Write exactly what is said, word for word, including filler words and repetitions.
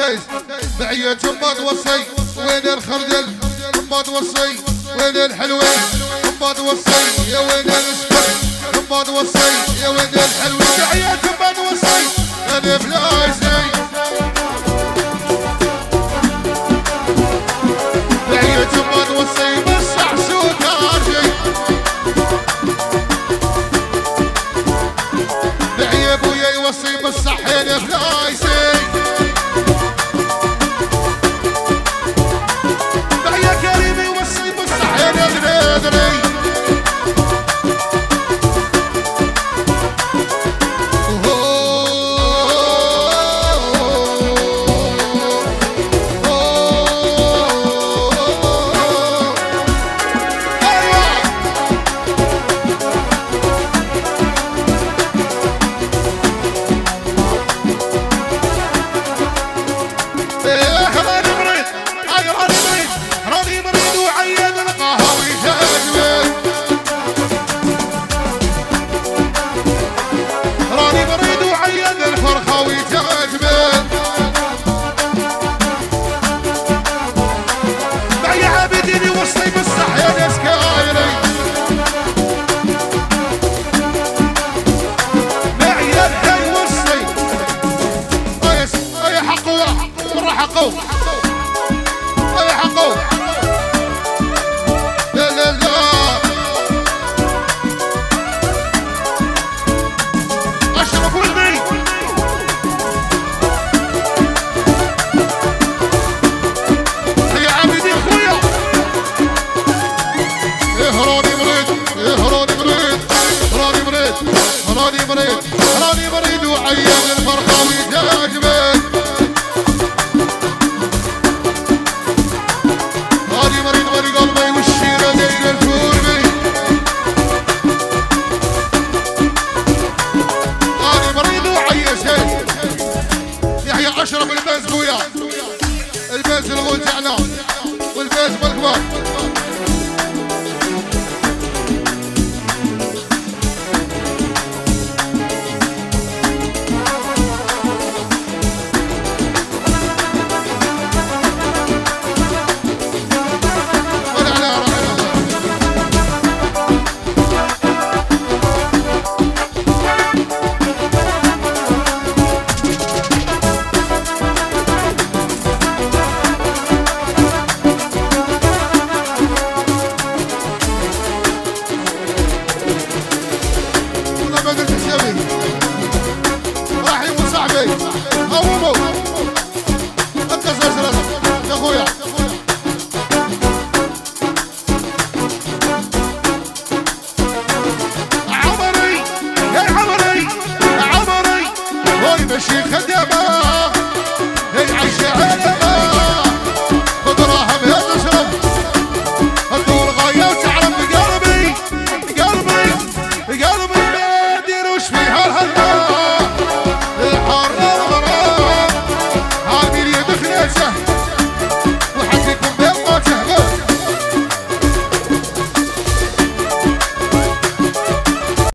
سبورتيز بعية ما توصي وين الخردل ما توصي وين الحلوين ما توصي يا وين السكر ما توصي يا وين الحلوين بعية ما توصي انا فلايسي بعية ما توصي بس عسوك ارجي بعية ابويا يوصي بس انا فلايسي اشرب الباز بويا الباز الغول تاعنا والباز بالكبار ماشي خدامة